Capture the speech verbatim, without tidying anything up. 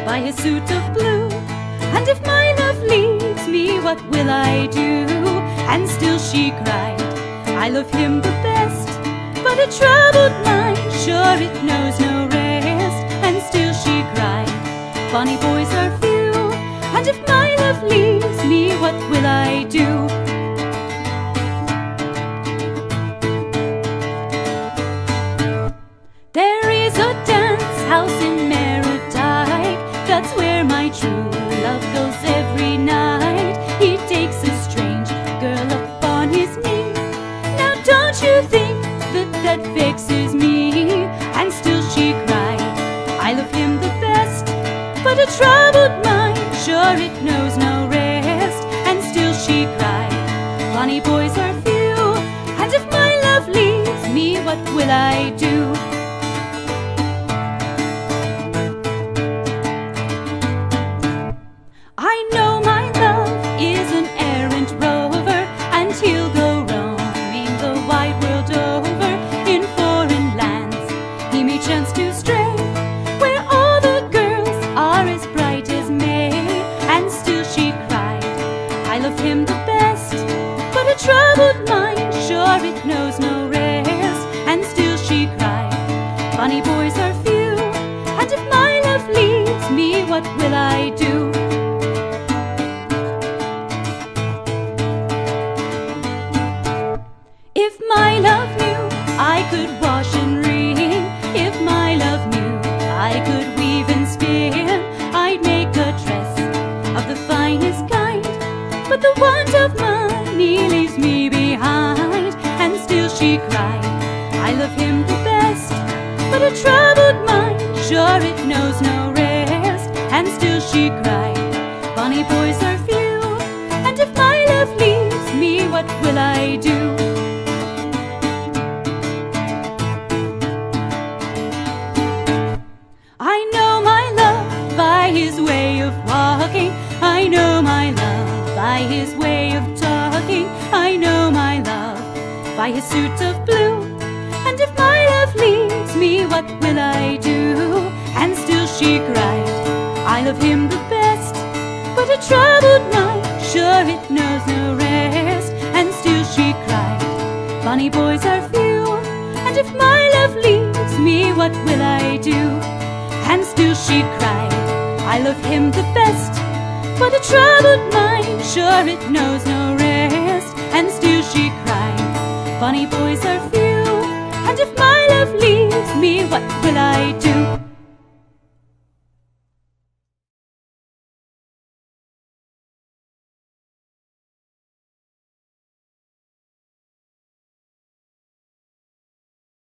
by his suit of blue. And if my love leaves me, what will I do? And still she cried, I love him the best. But a troubled mind, sure it knows no rest. And still she cried, funny boys are few. And if my love leaves me, what will I do? There is a dance house in Mizera, that's where my true love goes every night. He takes a strange girl up on his knee. Now don't you think that that vexes me? And still she cried, I love him the best. But a troubled mind, sure it knows no rest. And still she cried, funny boys are few. And if my love leaves me, what will I do? I know my love is an errant rover, and he'll go roaming the wide world over. In foreign lands he may chance to stray, where all the girls are as bright as May. And still she cried, I love him the best. But a troubled mind, sure it knows no rest. And still she cried, funny boys are few. And if my love leaves me, what will I do? If my love knew I could wash and wring, if my love knew I could weave and spin, I'd make a dress of the finest kind. But the want of money leaves me behind. And still she cried, I love him the best. But a troubled mind, sure it knows no rest. And still she cried, funny boys are few. And if my love leaves me, what will I do? I know my love by his way of walking. I know my love by his way of talking. I know my love by his suit of blue. And if my love leaves me, what will I do? And still she cried, I love him the best. But a troubled mind, sure it knows no rest. And still she cried, funny boys are few. And if my love leaves me, what will I do? And still she cried, I love him the best. But a troubled mind, sure it knows no rest. And still she cried, funny boys are few. And if my love leaves me, what will I do?